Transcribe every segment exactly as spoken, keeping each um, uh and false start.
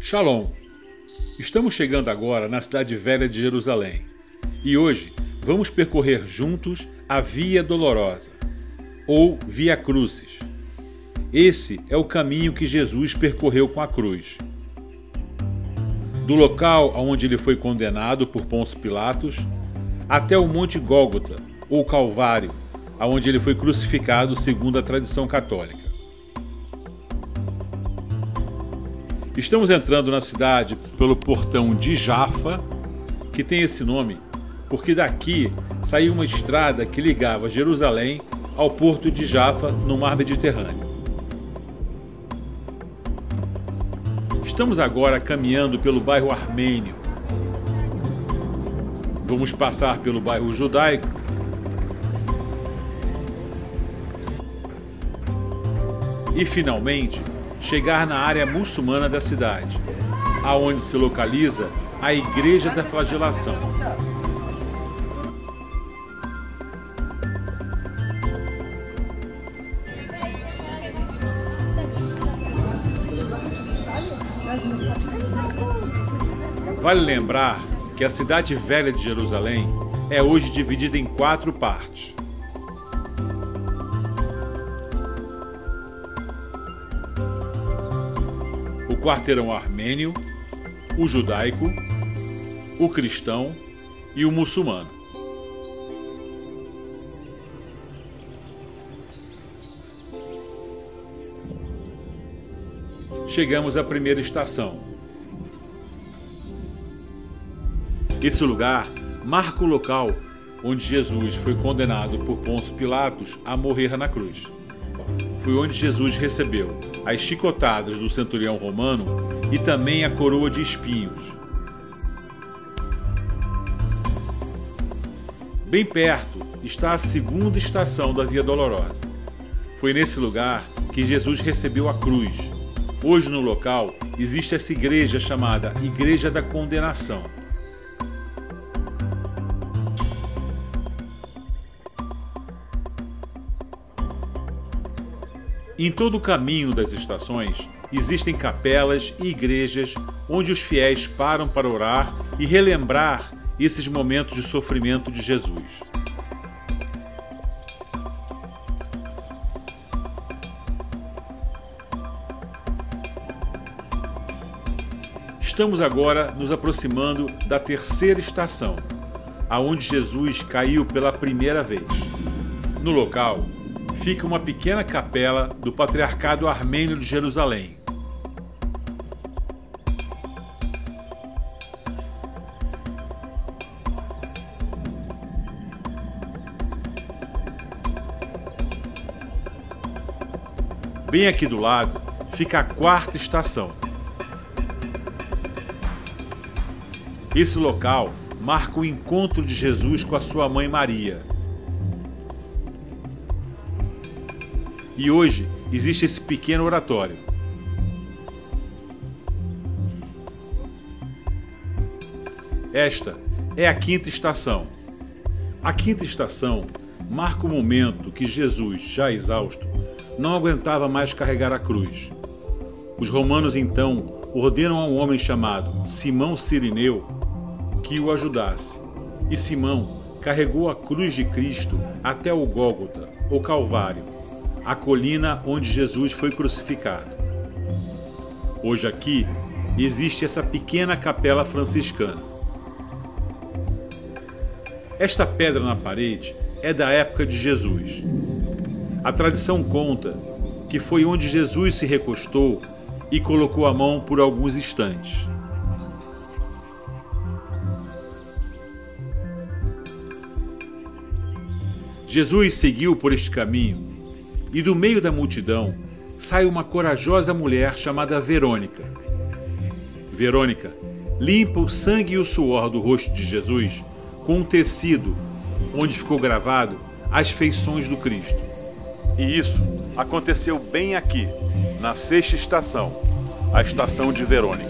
Shalom! Estamos chegando agora na cidade velha de Jerusalém e hoje vamos percorrer juntos a Via Dolorosa, ou Via Crucis. Esse é o caminho que Jesus percorreu com a cruz. Do local onde ele foi condenado por Pôncio Pilatos até o Monte Gólgota, ou Calvário, onde ele foi crucificado segundo a tradição católica. Estamos entrando na cidade pelo portão de Jafa, que tem esse nome porque daqui saiu uma estrada que ligava Jerusalém ao porto de Jafa, no mar Mediterrâneo. Estamos agora caminhando pelo bairro Armênio. Vamos passar pelo bairro Judaico e, finalmente, chegar na área muçulmana da cidade, aonde se localiza a Igreja da Flagelação. Vale lembrar que a cidade velha de Jerusalém é hoje dividida em quatro partes. O quarteirão armênio, o judaico, o cristão e o muçulmano. Chegamos à primeira estação. Esse lugar marca o local onde Jesus foi condenado por Pôncio Pilatos a morrer na cruz. Foi onde Jesus recebeu as chicotadas do centurião romano e também a coroa de espinhos. Bem perto está a segunda estação da Via Dolorosa. Foi nesse lugar que Jesus recebeu a cruz. Hoje no local existe essa igreja chamada Igreja da Condenação. Em todo o caminho das estações, existem capelas e igrejas onde os fiéis param para orar e relembrar esses momentos de sofrimento de Jesus. Estamos agora nos aproximando da terceira estação, aonde Jesus caiu pela primeira vez. No local, fica uma pequena capela do Patriarcado Armênio de Jerusalém. Bem aqui do lado fica a quarta estação. Esse local marca o encontro de Jesus com a sua mãe Maria. E hoje existe esse pequeno oratório. Esta é a quinta estação. A quinta estação marca o momento que Jesus, já exausto, não aguentava mais carregar a cruz. Os romanos então ordenam a um homem chamado Simão Cirineu que o ajudasse. E Simão carregou a cruz de Cristo até o Gólgota, ou Calvário, a colina onde Jesus foi crucificado. Hoje aqui existe essa pequena capela franciscana. Esta pedra na parede é da época de Jesus. A tradição conta que foi onde Jesus se recostou e colocou a mão por alguns instantes. Jesus seguiu por este caminho e do meio da multidão sai uma corajosa mulher chamada Verônica. Verônica limpa o sangue e o suor do rosto de Jesus com um tecido onde ficou gravado as feições do Cristo. E isso aconteceu bem aqui, na sexta estação, a estação de Verônica.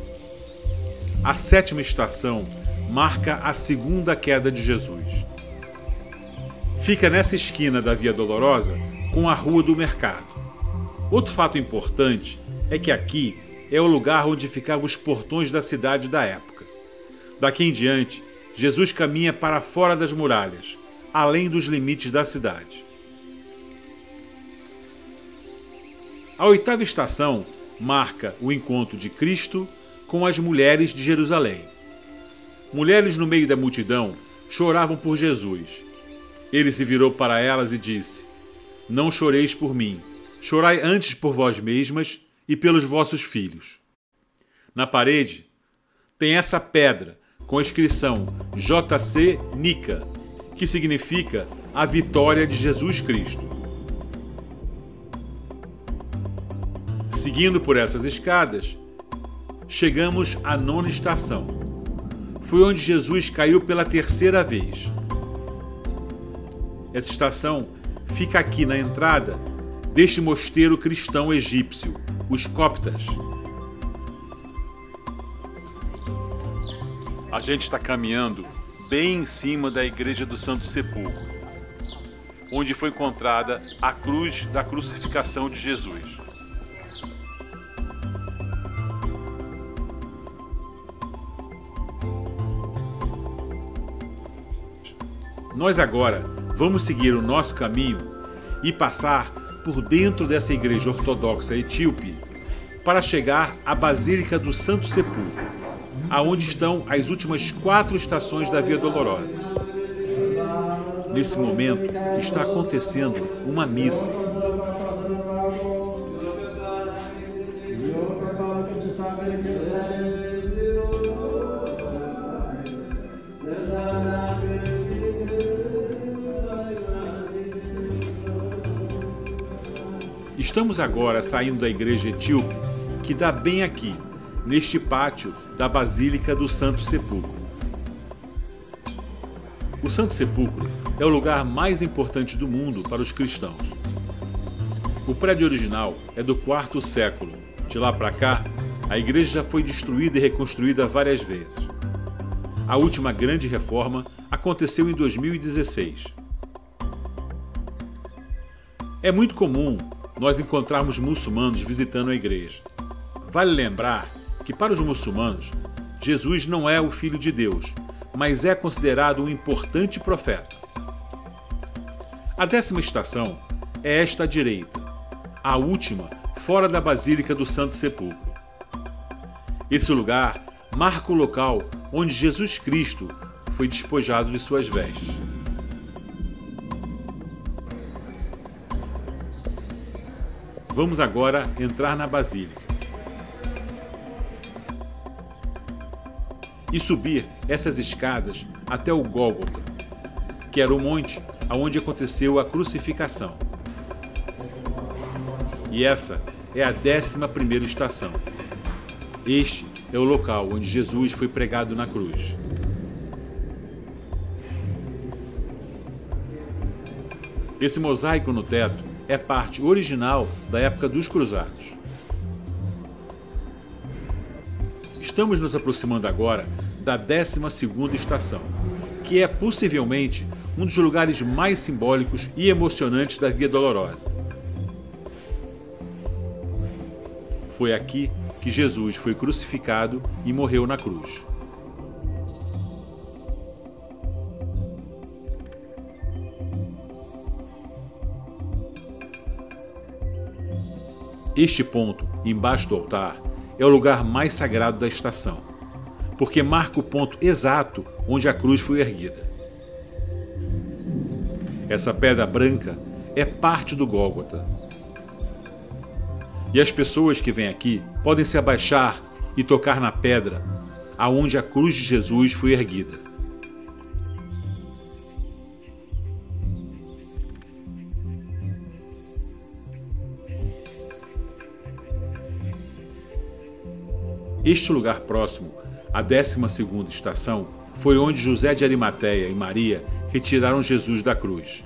A sétima estação marca a segunda queda de Jesus. Fica nessa esquina da Via Dolorosa com a Rua do Mercado. Outro fato importante é que aqui é o lugar onde ficavam os portões da cidade da época. Daqui em diante, Jesus caminha para fora das muralhas, além dos limites da cidade. A oitava estação marca o encontro de Cristo com as mulheres de Jerusalém. Mulheres no meio da multidão choravam por Jesus. Ele se virou para elas e disse: Não choreis por mim, chorai antes por vós mesmas e pelos vossos filhos. Na parede tem essa pedra com a inscrição J C Nica, que significa a vitória de Jesus Cristo. Seguindo por essas escadas, chegamos à nona estação. Foi onde Jesus caiu pela terceira vez. Essa estação fica aqui na entrada deste mosteiro cristão egípcio, os coptas. A gente está caminhando bem em cima da Igreja do Santo Sepulcro, onde foi encontrada a cruz da crucificação de Jesus. Nós agora vamos seguir o nosso caminho e passar por dentro dessa igreja ortodoxa etíope para chegar à Basílica do Santo Sepulcro, aonde estão as últimas quatro estações da Via Dolorosa. Nesse momento está acontecendo uma missa. Estamos agora saindo da igreja etíope, que dá bem aqui, neste pátio da Basílica do Santo Sepulcro. O Santo Sepulcro é o lugar mais importante do mundo para os cristãos. O prédio original é do quarto século. De lá para cá, a igreja já foi destruída e reconstruída várias vezes. A última grande reforma aconteceu em dois mil e dezesseis. É muito comum nós encontrarmos muçulmanos visitando a igreja. Vale lembrar que para os muçulmanos, Jesus não é o Filho de Deus, mas é considerado um importante profeta. A décima estação é esta à direita, a última fora da Basílica do Santo Sepulcro. Esse lugar marca o local onde Jesus Cristo foi despojado de suas vestes. Vamos agora entrar na Basílica e subir essas escadas até o Gólgota, que era o monte onde aconteceu a crucificação. E essa é a décima primeira estação. Este é o local onde Jesus foi pregado na cruz. Esse mosaico no teto é parte original da época dos Cruzados. Estamos nos aproximando agora da décima segunda estação, que é possivelmente um dos lugares mais simbólicos e emocionantes da Via Dolorosa. Foi aqui que Jesus foi crucificado e morreu na cruz. Este ponto, embaixo do altar, é o lugar mais sagrado da estação, porque marca o ponto exato onde a cruz foi erguida. Essa pedra branca é parte do Gólgota. E as pessoas que vêm aqui podem se abaixar e tocar na pedra aonde a cruz de Jesus foi erguida. Este lugar próximo, a décima segunda estação, foi onde José de Arimateia e Maria retiraram Jesus da cruz.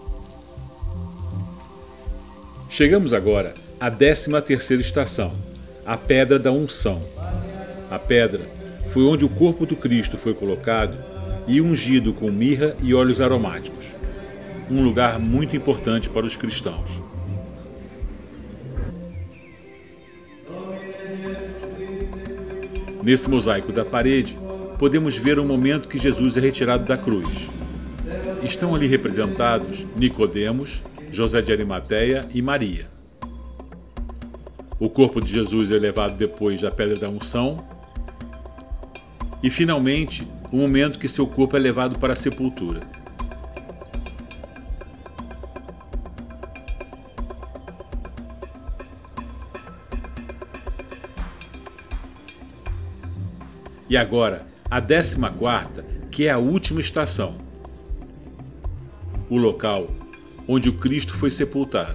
Chegamos agora à décima terceira estação, a pedra da unção. A pedra foi onde o corpo do Cristo foi colocado e ungido com mirra e óleos aromáticos. Um lugar muito importante para os cristãos. Nesse mosaico da parede, podemos ver o momento que Jesus é retirado da cruz. Estão ali representados Nicodemos, José de Arimateia e Maria. O corpo de Jesus é levado depois da pedra da unção. E, finalmente, o momento que seu corpo é levado para a sepultura. E agora, a décima quarta, que é a última estação. O local onde o Cristo foi sepultado.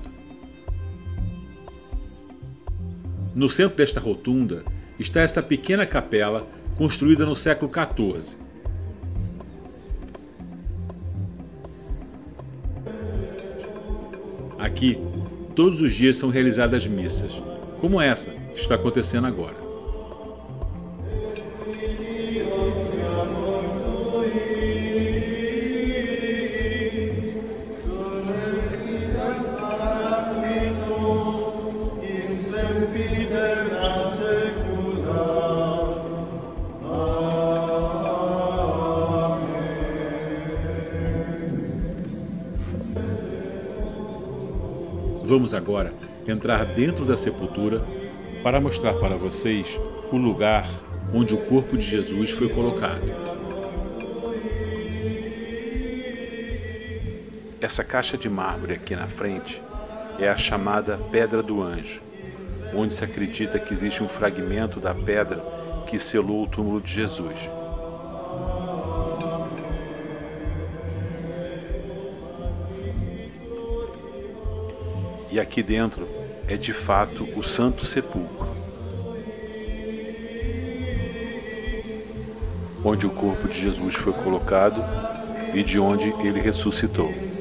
No centro desta rotunda está esta pequena capela construída no século quatorze. Aqui, todos os dias são realizadas missas, como essa que está acontecendo agora. Vamos agora entrar dentro da sepultura para mostrar para vocês o lugar onde o corpo de Jesus foi colocado. Essa caixa de mármore aqui na frente é a chamada Pedra do Anjo, onde se acredita que existe um fragmento da pedra que selou o túmulo de Jesus. E aqui dentro é de fato o Santo Sepulcro, onde o corpo de Jesus foi colocado e de onde ele ressuscitou.